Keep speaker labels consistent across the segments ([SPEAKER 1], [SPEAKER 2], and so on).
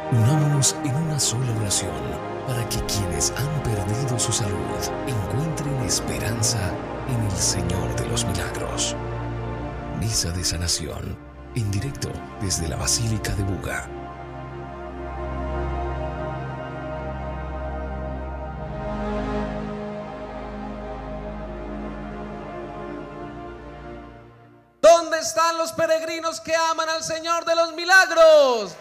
[SPEAKER 1] Unámonos en una sola oración para que quienes han perdido su salud encuentren esperanza en el Señor de los Milagros. Misa de sanación, en directo desde la Basílica de Buga.
[SPEAKER 2] ¿Dónde están los peregrinos que aman al Señor de los Milagros?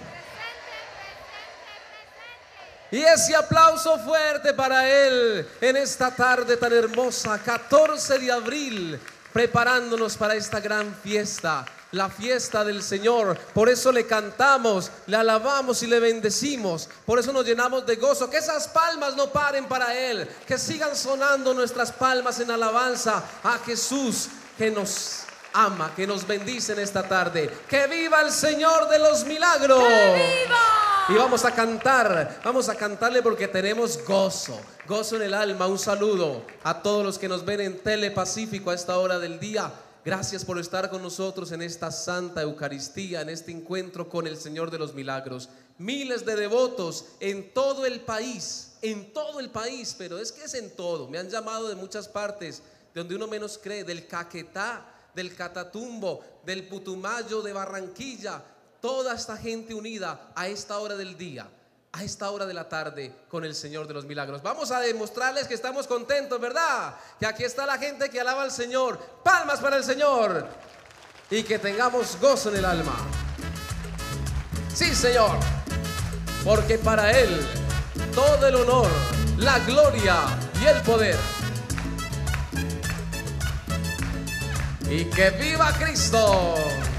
[SPEAKER 2] Y ese aplauso fuerte para Él en esta tarde tan hermosa, 14 de abril, preparándonos para esta gran fiesta, la fiesta del Señor. Por eso le cantamos, le alabamos y le bendecimos. Por eso nos llenamos de gozo. Que esas palmas no paren para Él, que sigan sonando nuestras palmas en alabanza a Jesús, que nos ama, que nos bendice en esta tarde. ¡Que viva el Señor de los Milagros! ¡Que viva! Y vamos a cantarle porque tenemos gozo en el alma. Un saludo a todos los que nos ven en Telepacífico a esta hora del día. Gracias por estar con nosotros en esta Santa Eucaristía, en este encuentro con el Señor de los Milagros. Miles de devotos en todo el país, pero es que es en todo. Me han llamado de muchas partes, de donde uno menos cree, del Caquetá, del Catatumbo, del Putumayo, de Barranquilla. Toda esta gente unida a esta hora del día, a esta hora de la tarde con el Señor de los Milagros. Vamos a demostrarles que estamos contentos, ¿verdad? Que aquí está la gente que alaba al Señor. Palmas para el Señor. Y que tengamos gozo en el alma. Sí, Señor. Porque para Él todo el honor, la gloria y el poder. Y que viva Cristo.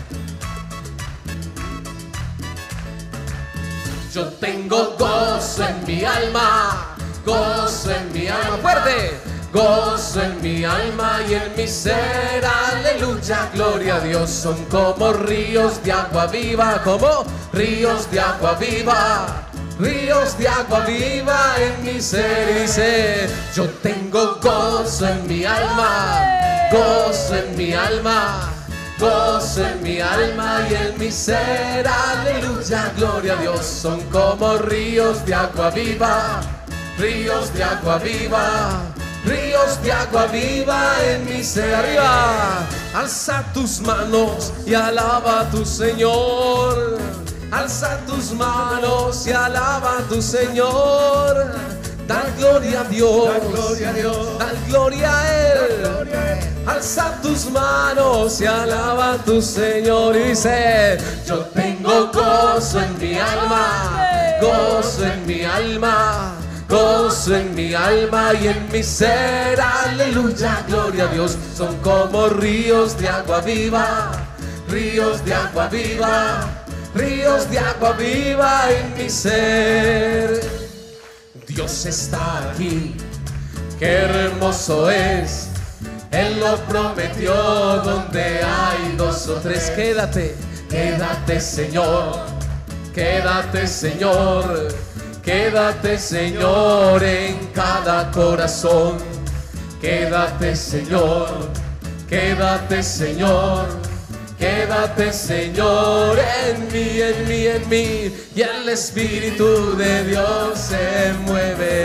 [SPEAKER 2] Yo tengo gozo en mi alma, gozo en mi alma, fuerte, gozo en mi alma y en mi ser, aleluya, gloria a Dios. Son como ríos de agua viva, como ríos de agua viva, ríos de agua viva en mi ser. Y dice, yo tengo gozo en mi alma, gozo en mi alma, gozo en mi alma y en mi ser, aleluya, gloria a Dios. Son como ríos de agua viva, ríos de agua viva, ríos de agua viva en mi ser. Arriba, alza tus manos y alaba a tu Señor. Alza tus manos y alaba a tu Señor. Da gloria a Dios, da gloria a Dios, da gloria a Él. Alza tus manos y alaba a tu Señor. Y dice, yo tengo gozo en mi alma, gozo en mi alma, gozo en mi alma y en mi ser, aleluya, gloria a Dios. Son como ríos de agua viva, ríos de agua viva, ríos de agua viva en mi ser. Dios está aquí, qué hermoso es. Él lo prometió, donde hay dos o tres. Quédate, quédate Señor, quédate Señor, quédate Señor en cada corazón. Quédate Señor, quédate Señor, quédate Señor en mí, en mí, en mí. Y el Espíritu de Dios se mueve,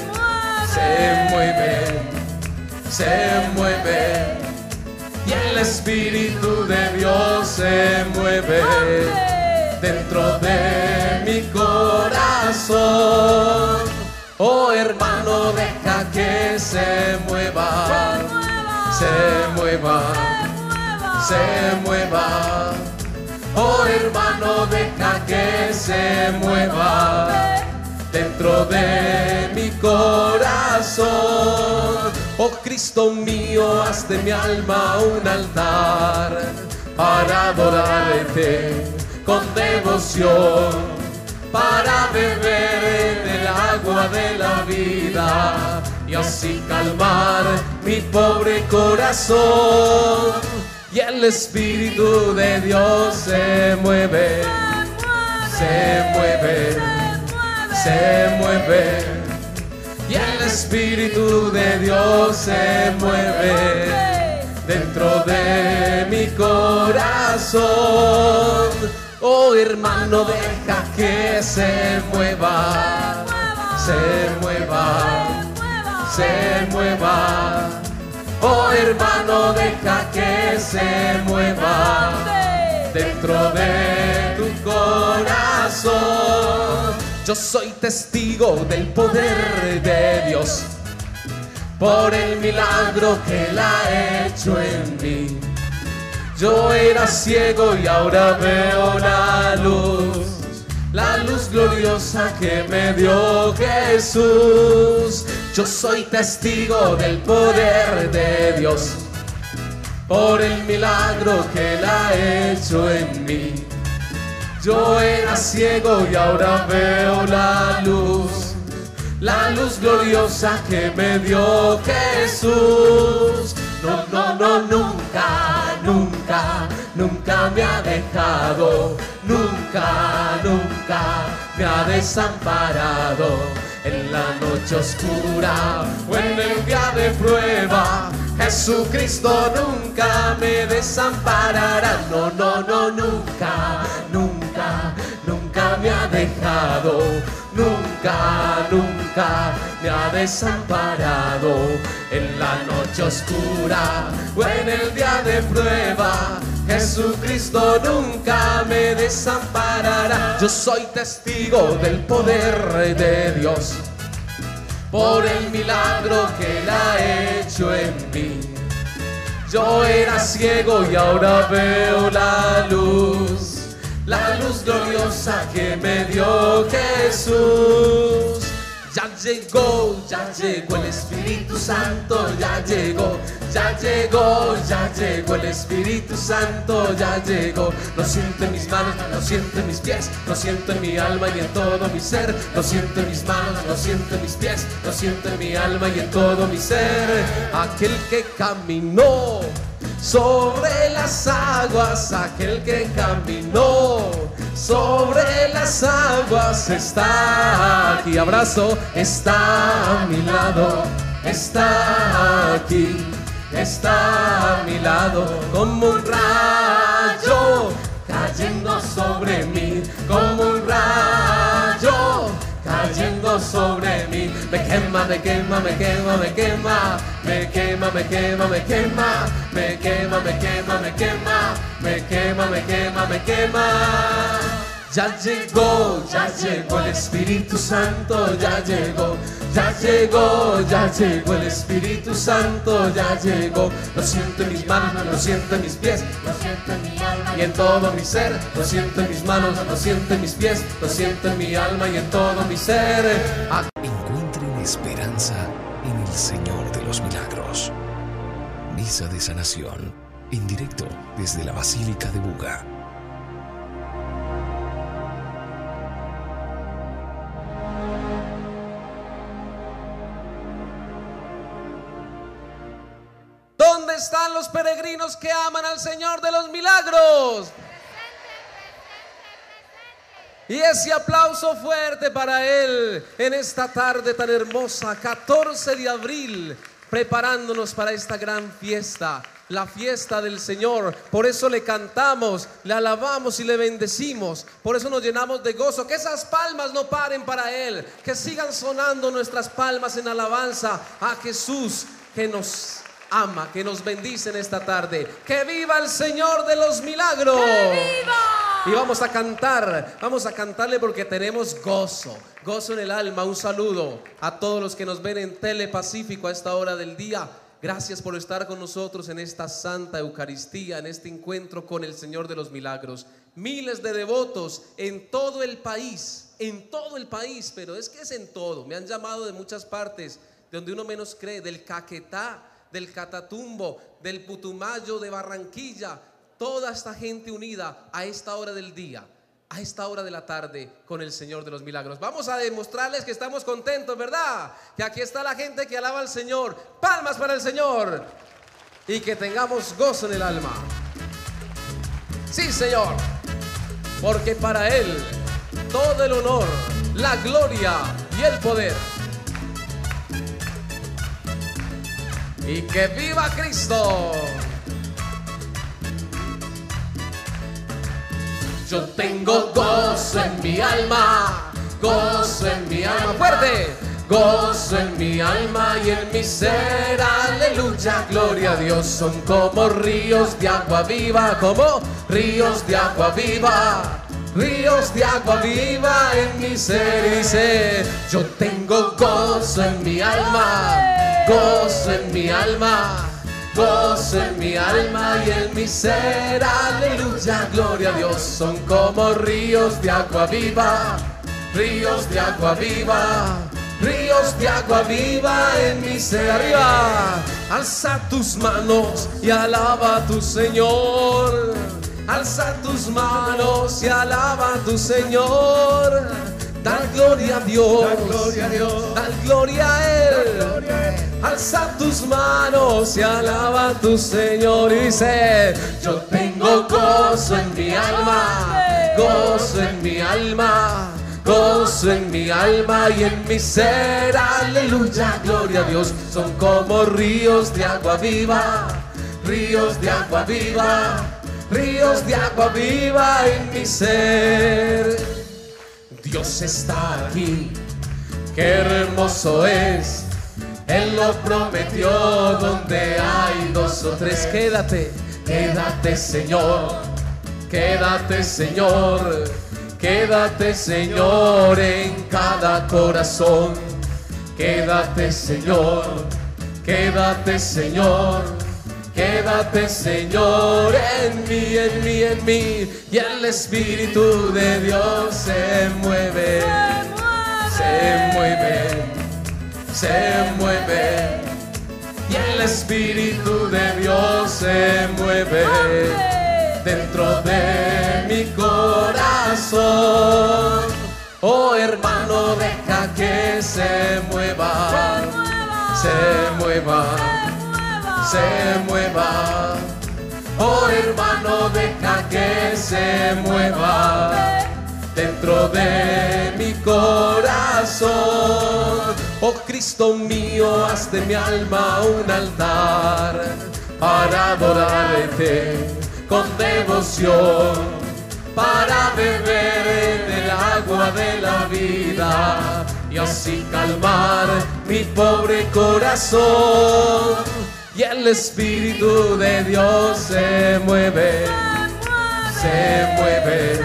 [SPEAKER 2] se mueve, se mueve, y el Espíritu de Dios se mueve dentro de mi corazón. Oh hermano, deja que se mueva, se mueva, se mueva. Oh hermano, deja que se mueva dentro de mi corazón. Oh Cristo mío, haz de mi alma un altar para adorarte con devoción, para beber del agua de la vida y así calmar mi pobre corazón. Y el Espíritu de Dios se mueve, se mueve, se mueve. Y el Espíritu de Dios se mueve dentro de mi corazón. Oh hermano, deja que se mueva, se mueva, se mueva. Oh hermano, deja que se mueva dentro de tu corazón. Yo soy testigo del poder de Dios por el milagro que Él ha hecho en mí. Yo era ciego y ahora veo la luz gloriosa que me dio Jesús. Yo soy testigo del poder de Dios por el milagro que Él ha hecho en mí. Yo era ciego y ahora veo la luz gloriosa que me dio Jesús. No, no, no, nunca, nunca, nunca me ha dejado, nunca, nunca me ha desamparado. En la noche oscura o en el día de prueba, Jesucristo nunca me desamparará. No, no, no, nunca, nunca, nunca me ha dejado, nunca, nunca me ha desamparado. En la noche oscura o en el día de prueba, Jesucristo nunca me desamparará. Yo soy testigo del poder de Dios por el milagro que Él ha hecho en mí. Yo era ciego y ahora veo la luz gloriosa que me dio Jesús. Ya llegó el Espíritu Santo, ya llegó, ya llegó, ya llegó el Espíritu Santo, ya llegó. Lo siento en mis manos, lo siento en mis pies, lo siento en mi alma y en todo mi ser. Lo siento en mis manos, lo siento en mis pies, lo siento en mi alma y en todo mi ser. Aquel que caminó sobre las aguas, aquel que caminó sobre las aguas está aquí. Abrazo, está a mi lado, está aquí, está a mi lado, como un rayo cayendo sobre mí, como un rayo cayendo sobre mí. Me quema, me quema, me quema, me quema, me quema, me quema, me quema, me quema, me quema, me quema, me quema, me quema, me quema. Ya llegó el Espíritu Santo, ya llegó, ya llegó, ya llegó el Espíritu Santo, ya llegó. Lo siento en mis manos, lo siento en mis pies, lo siento en mi alma y en todo mi ser. Lo siento en mis manos, lo siento en mis pies, lo siento en mi alma y en todo mi ser.
[SPEAKER 1] Encuentren esperanza en el Señor de los Milagros. Misa de sanación, en directo desde la Basílica de Buga.
[SPEAKER 2] ¿Dónde están los peregrinos que aman al Señor de los Milagros? Y ese aplauso fuerte para Él en esta tarde tan hermosa, 14 de abril, preparándonos para esta gran fiesta, la fiesta del Señor. Por eso le cantamos, le alabamos y le bendecimos. Por eso nos llenamos de gozo. Que esas palmas no paren para Él, que sigan sonando nuestras palmas en alabanza a Jesús, que nos ama, que nos bendice en esta tarde. ¡Que viva el Señor de los Milagros! ¡Que viva! Y vamos a cantarle porque tenemos gozo en el alma. Un saludo a todos los que nos ven en Telepacífico a esta hora del día. Gracias por estar con nosotros en esta Santa Eucaristía, en este encuentro con el Señor de los Milagros. Miles de devotos en todo el país, pero es que es en todo. Me han llamado de muchas partes, de donde uno menos cree, del Caquetá, del Catatumbo, del Putumayo, de Barranquilla. Toda esta gente unida a esta hora del día, a esta hora de la tarde con el Señor de los Milagros. Vamos a demostrarles que estamos contentos, ¿verdad? Que aquí está la gente que alaba al Señor. Palmas para el Señor. Y que tengamos gozo en el alma. Sí, Señor. Porque para Él todo el honor, la gloria y el poder. Y que viva Cristo. Yo tengo gozo en mi alma, gozo en mi alma, fuerte. Gozo en mi alma y en mi ser, aleluya, gloria a Dios. Son como ríos de agua viva, como ríos de agua viva. Ríos de agua viva en mi ser y sé, yo tengo gozo en mi alma, gozo en mi alma, gozo en mi alma y en mi ser, aleluya, gloria a Dios. Son como ríos de agua viva, ríos de agua viva, ríos de agua viva en mi ser. Arriba, alza tus manos y alaba a tu Señor. Alza tus manos y alaba a tu Señor. Da gloria a Dios, da gloria a Él. Alza tus manos y alaba a tu Señor. Y dice, yo tengo gozo en mi alma, gozo en mi alma, gozo en mi alma y en mi ser, aleluya, gloria a Dios. Son como ríos de agua viva, ríos de agua viva, ríos de agua viva en mi ser. Dios está aquí, qué hermoso es. Él lo prometió, donde hay dos o tres. Quédate, quédate Señor, quédate Señor, quédate Señor en cada corazón. Quédate Señor, quédate Señor, quédate Señor en mí, en mí, en mí. Y el Espíritu de Dios se mueve, se mueve, se mueve. Y el Espíritu de Dios se mueve dentro de mi corazón. Oh hermano, deja que se mueva, se mueva, se mueva. Oh hermano, deja que se mueva dentro de mi corazón. Oh Cristo mío, haz de mi alma un altar para adorarte con devoción, para beber del agua de la vida y así calmar mi pobre corazón. Y el Espíritu de Dios se mueve, se mueve,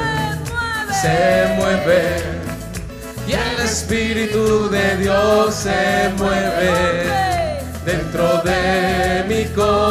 [SPEAKER 2] se mueve. Y el Espíritu de Dios se mueve dentro de mi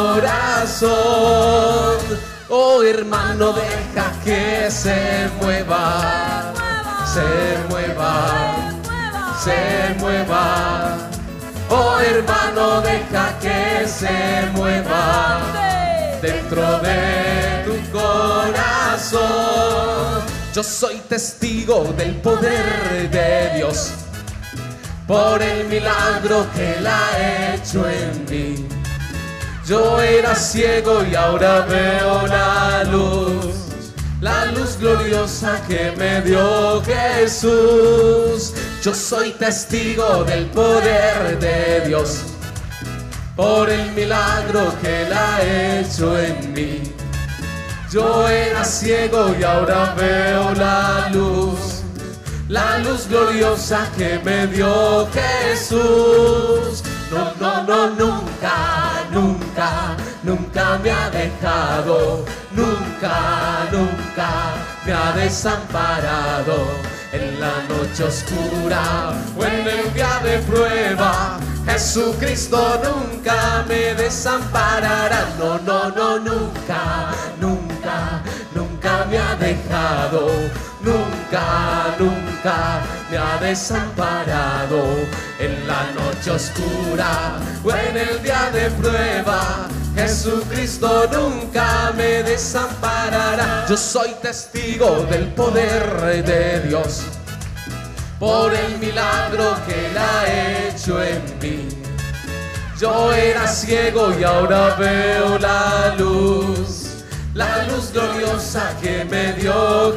[SPEAKER 2] corazón. Oh hermano, deja que se mueva, se mueva, se mueva. Oh hermano, deja que se mueva dentro de tu corazón. Yo soy testigo del poder de Dios por el milagro que Él ha hecho en mí. Yo era ciego y ahora veo la luz gloriosa que me dio Jesús. Yo soy testigo del poder de Dios por el milagro que Él ha hecho en mí. Yo era ciego y ahora veo la luz gloriosa que me dio Jesús. No, no, no, nunca, nunca, nunca me ha dejado, nunca, nunca me ha desamparado. En la noche oscura o en el día de prueba, Jesucristo nunca me desamparará. No, no, no, nunca, nunca, nunca me ha dejado, nunca, nunca me ha desamparado. En la noche oscura o en el día de prueba, Jesucristo nunca me desamparará. Yo soy testigo del poder de Dios por el milagro que Él ha hecho en mí. Yo era ciego y ahora veo la luz gloriosa que me dio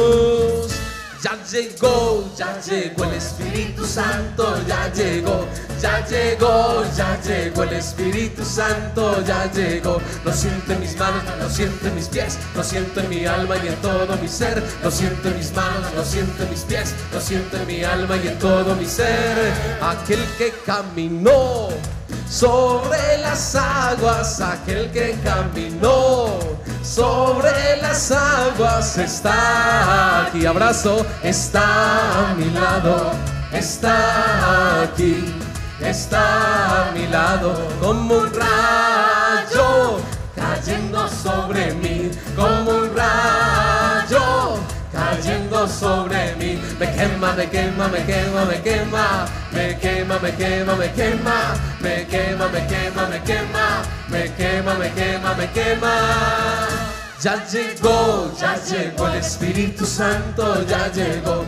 [SPEAKER 2] Jesús. Ya llegó el Espíritu Santo, ya llegó ya llegó el Espíritu Santo, ya llegó. Lo siento en mis manos, lo siento en mis pies, lo siento en mi alma y en todo mi ser. Lo siento en mis manos, lo siento en mis pies, lo siento en mi alma y en todo mi ser. Aquel que caminó sobre las aguas, aquel que caminó sobre las aguas está aquí. Abrazo, está a mi lado, está aquí, está a mi lado, como un rayo cayendo sobre mí, como un rayo cayendo sobre mí. Me quema, me quema, me quema, me quema, me quema, me quema, me quema, me quema, me quema, me quema, me quema, me quema, me quema. Ya llegó el Espíritu Santo, ya llegó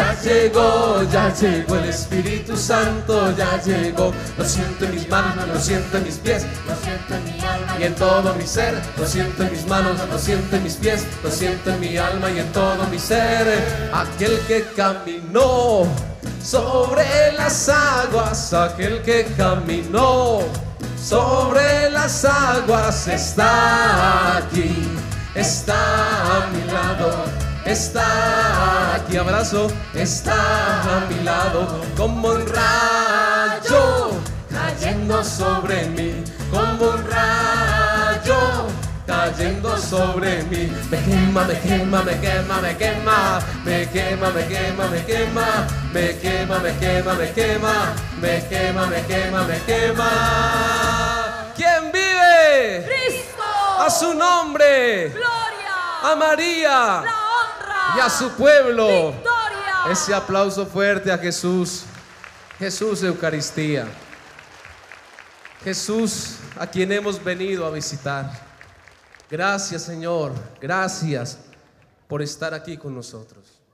[SPEAKER 2] el Espíritu Santo, ya llegó. Lo siento en mis manos, lo siento en mis pies, lo siento en mi alma y en todo mi ser. Lo siento en mis manos, lo siento en mis pies, lo siento en mi alma y en todo mi ser. Aquel que caminó sobre las aguas, aquel que caminó sobre las aguas está aquí. Está a mi lado, está aquí. Abrazo, está a mi lado, como un rayo cayendo sobre mí, como un rayo cayendo sobre mí. Me quema, me quema, me quema, me quema, me quema, me quema, me quema, me quema, me quema, me quema, me quema, me quema, me quema. ¿Quién vive?
[SPEAKER 3] Cristo.
[SPEAKER 2] A su nombre,
[SPEAKER 3] Gloria,
[SPEAKER 2] a María,
[SPEAKER 3] la honra
[SPEAKER 2] y a su pueblo.
[SPEAKER 3] Victoria.
[SPEAKER 2] Ese aplauso fuerte a Jesús. Jesús Eucaristía. Jesús a quien hemos venido a visitar. Gracias, Señor, gracias por estar aquí con nosotros.